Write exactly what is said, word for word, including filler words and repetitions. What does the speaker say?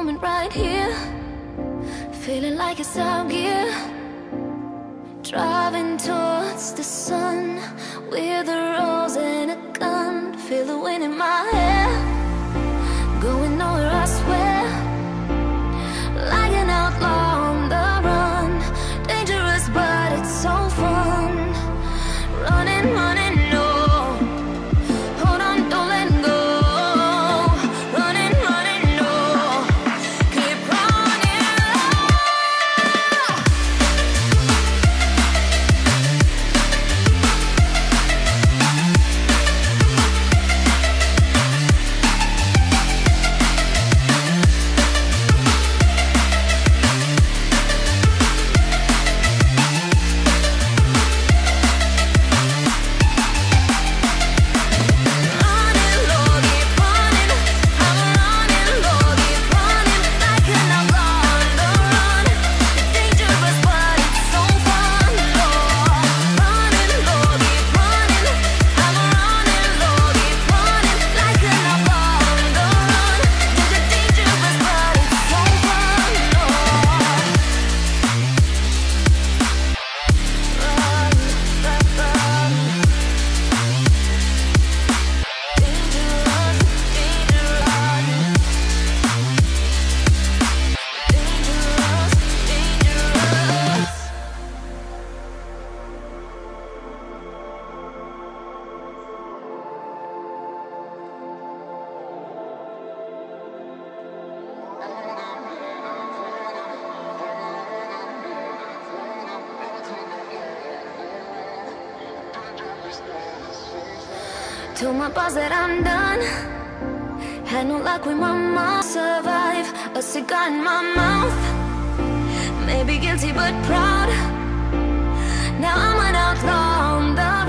moment right here, feeling like it's out gear, driving towards the sun with a rose and a gun. Feel the wind in my hair, going nowhere I swear, like an outlaw on the run. Dangerous but it's so fun, running, running, no, hold on, don't let go. Running, running, no, keep running. Told my boss that I'm done, had no luck with my mom. Survive, a cigar in my mouth, maybe guilty but proud. Now I'm an outlaw on the